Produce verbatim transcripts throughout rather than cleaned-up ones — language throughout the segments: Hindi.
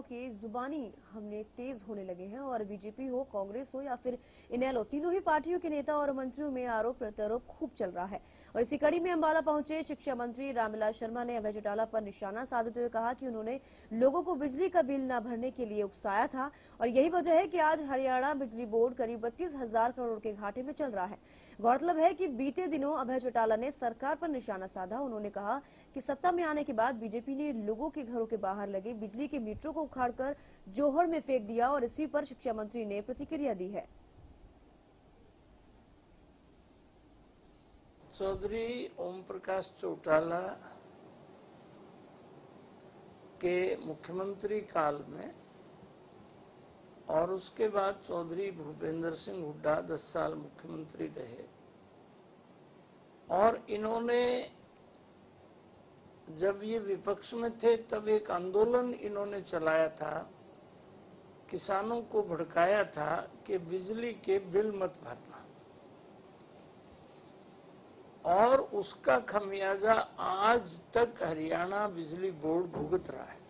के जुबानी हमले तेज होने लगे हैं और बीजेपी हो, कांग्रेस हो या फिर इनेलो, तीनों ही पार्टियों के नेता और मंत्रियों में आरोप प्रत्यारोप खूब चल रहा है। और इसी कड़ी में अंबाला पहुंचे शिक्षा मंत्री रामविलास शर्मा ने अभय चौटाला पर निशाना साधते हुए कहा कि उन्होंने लोगों को बिजली का बिल न भरने के लिए उकसाया था और यही वजह है कि आज हरियाणा बिजली बोर्ड करीब बत्तीस हजार करोड़ के घाटे में चल रहा है। गौरतलब है कि बीते दिनों अभय चौटाला ने सरकार पर निशाना साधा। उन्होंने कहा कि सत्ता में आने के बाद बीजेपी ने लोगों के घरों के बाहर लगे बिजली के मीटरों को उखाड़कर जोहड़ में फेंक दिया और इसी पर शिक्षा मंत्री ने प्रतिक्रिया दी है। चौधरी ओम प्रकाश चौटाला के मुख्यमंत्री काल में और उसके बाद चौधरी भूपेंद्र सिंह हुड्डा दस साल मुख्यमंत्री रहे और इन्होंने जब ये विपक्ष में थे तब एक आंदोलन इन्होंने चलाया था, किसानों को भड़काया था कि बिजली के बिल मत भरना, और उसका खमियाजा आज तक हरियाणा बिजली बोर्ड भुगत रहा है।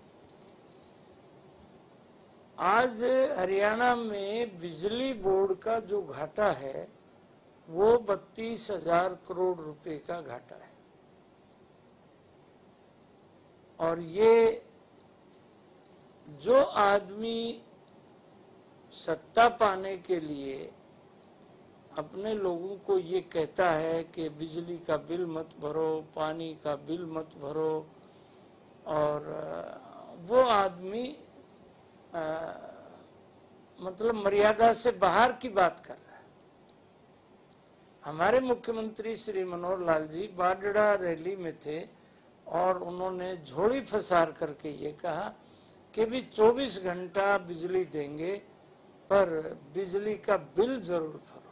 आज हरियाणा में बिजली बोर्ड का जो घाटा है वो बत्तीस हजार करोड़ रुपए का घाटा है और ये जो आदमी सत्ता पाने के लिए अपने लोगों को ये कहता है कि बिजली का बिल मत भरो, पानी का बिल मत भरो, और वो आदमी आ, मतलब मर्यादा से बाहर की बात कर रहा है। हमारे मुख्यमंत्री श्री मनोहर लाल जी बाडड़ा रैली में थे और उन्होंने झोली फसार करके ये कहा कि भी चौबीस घंटा बिजली देंगे पर बिजली का बिल जरूर भरो।